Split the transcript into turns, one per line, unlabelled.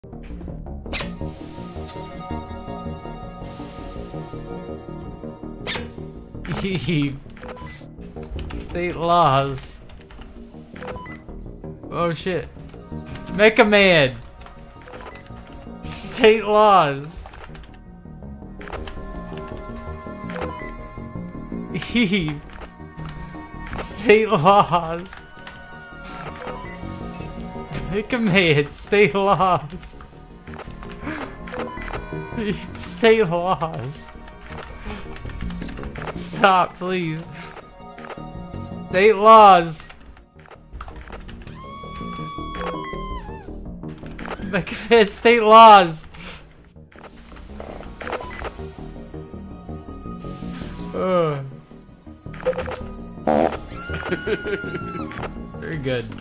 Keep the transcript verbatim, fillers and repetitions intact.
State laws. Oh shit. Mecha Man. State laws. State laws. Mecha Man. State laws. State laws. Stop, please. State laws. Mecha Man, state laws. Uh. Very good.